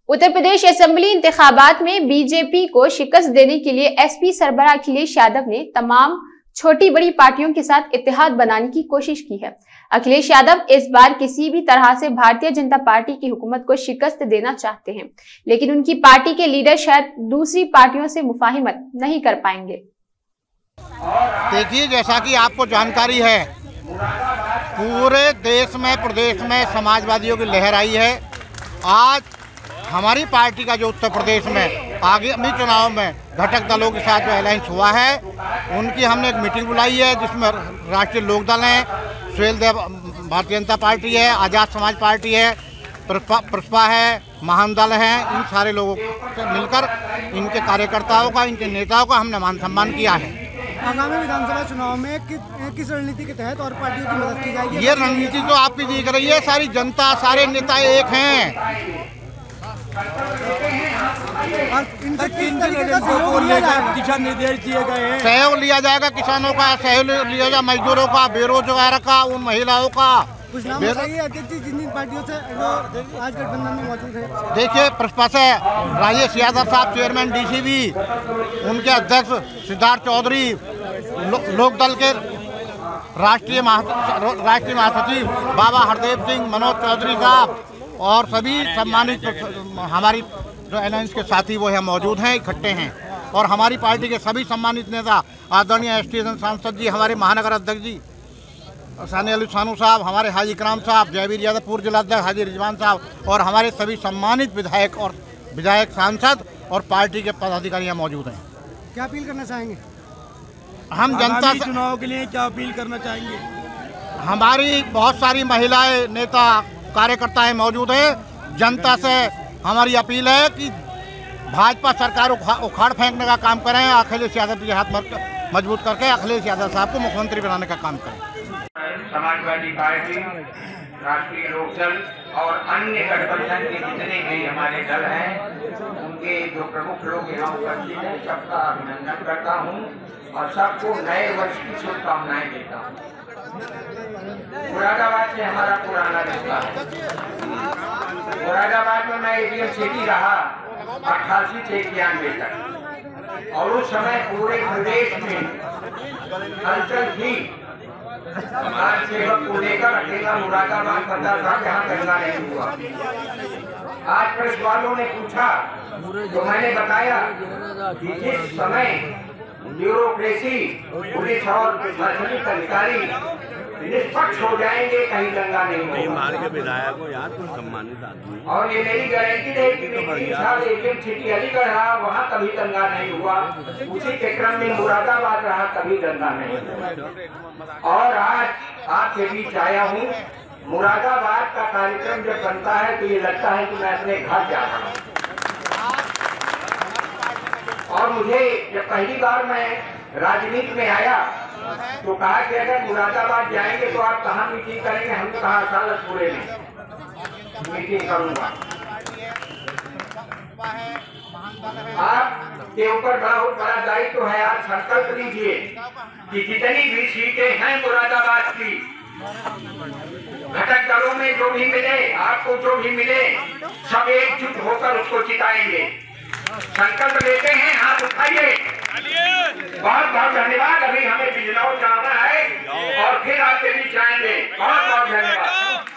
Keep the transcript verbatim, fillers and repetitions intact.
Uttar Pradesh assembly इंतखाबात में BJP को शिकस्त देने के लिए एसपी सरबराह अखिलेश यादव ने तमाम छोटी बड़ी पार्टियों के साथ इत्तेहाद बनाने की कोशिश की है। अखिलेश यादव इस बार किसी भी तरह से भारतीय जनता पार्टी की हुकूमत को शिकस्त देना चाहते हैं, लेकिन उनकी पार्टी के लीडर शायद दूसरी पार्टियों से मुफाहिमत नहीं कर पाएंगे। देखिए, जैसा कि आपको जानकारी है, पूरे देश में प्रदेश में समाजवादियों की लहर आई है। आज हमारी पार्टी का जो उत्तर प्रदेश में आगामी चुनाव में घटक दलों के साथ जो अलायंस हुआ है, उनकी हमने एक मीटिंग बुलाई है, जिसमें राष्ट्रीय लोकदल है, सुहेल देव भारतीय जनता पार्टी है, आज़ाद समाज पार्टी है, प्रसपा है, महान दल है। इन सारे लोगों से मिलकर इनके कार्यकर्ताओं का, इनके नेताओं का हमने मान सम्मान किया है। आगामी विधानसभा चुनाव में कि, किस रणनीति के तहत और पार्टियों की मदद की जाएगी? ये रणनीति तो आपकी दिख रही है, सारी जनता, सारे नेता एक हैं। दिशा निर्देश दिए गए हैं। सहयोग लिया जाएगा, किसानों का सहयोग लिया जाएगा, मजदूरों का, बेरोजगार का, उन महिलाओं का। कुछ नाम बताइए जिन जिन पार्टियों से जो आज गठबंधन में मौजूद है। देखिए, प्रसपा से राजेश यादव साहब चेयरमैन डीसीबी, उनके अध्यक्ष सिद्धार्थ चौधरी, लो, लोकदल के राष्ट्रीय राष्ट्रीय महासचिव बाबा हरदेव सिंह, मनोज चौधरी साहब और सभी सम्मानित हमारी जो अलायंस के साथी वो है मौजूद हैं, इकट्ठे हैं। और हमारी पार्टी के सभी सम्मानित नेता, आदरणीय एस टी सांसद जी, हमारे महानगर अध्यक्ष जी सानी अली सानू साहब, हमारे हाजी इकराम साहब, जयवीर यादव पूर्व जिलाध्यक्ष हाजी रिजवान साहब और हमारे सभी सम्मानित विधायक और विधायक सांसद और पार्टी के पदाधिकारी मौजूद हैं। क्या अपील करना चाहेंगे? हम जनता से चुनाव के लिए क्या अपील करना चाहेंगे? हमारी बहुत सारी महिलाएं, नेता, कार्यकर्ताएं मौजूद हैं। जनता से हमारी अपील है कि भाजपा सरकार उखाड़ फेंकने का काम करें, अखिलेश यादव के हाथ मजबूत करके अखिलेश यादव साहब को मुख्यमंत्री बनाने का काम करें। समाजवादी पार्टी, राष्ट्रीय लोकदल और अन्य गठबंधन के जितने भी हमारे दल हैं, उनके जो प्रमुख लोग यहाँ उपस्थित हैं, सबका अभिनंदन करता हूँ और सबको नए वर्ष की शुभकामनाएं देता हूँ। मुरादाबाद से हमारा पुराना रिश्ता है। मुरादाबाद में मैं एडीएम सिटी रहा अट्ठासी से इक्यानवे तक, और उस समय पूरे प्रदेश में हलचल थी। समाज सेवक को लेकर अकेला मुरादाबाद पता था जहाँ गंगा नहीं हुआ। आज प्रेस वालों ने पूछा तो मैंने बताया कि जिस समय ब्यूरोक्रेसी, पुलिस और प्रशासनिक अधिकारी निष्पक्ष हो जाएंगे, कहीं दंगा नहीं होगा। विधायक को यार कोई सम्मानित आदमी, और ये मेरी गारंटी है कि एडीएम सिटी अलीगढ़ रहा, वहाँ कभी दंगा नहीं हुआ। उसी के क्रम में मुरादाबाद रहा, कभी दंगा नहीं हुआ। और आज आपके बीच आया हूँ। मुरादाबाद का कार्यक्रम जब बनता है तो ये लगता है कि मैं अपने घर जा रहा हूँ। और मुझे जब पहली बार मैं राजनीति में आया तो कहा कि अगर मुरादाबाद जाएंगे तो आप कहाँ मीटिंग करेंगे? हम कहा सालसपुरे में मीटिंग करूंगा। आपके ऊपर बहुत बड़ा दायित्व है। आज संकल्प लीजिए कि जितनी भी सीटें हैं मुरादाबाद की, घटक दलों में जो भी मिले, आपको जो भी मिले, सब एकजुट होकर उसको जिताएंगे। संकल्प लेते हैं, हाथ उठाइए। बहुत बहुत धन्यवाद। अभी हमें बिजनौर जाना है और फिर आपके बीच आएंगे। बहुत बहुत धन्यवाद।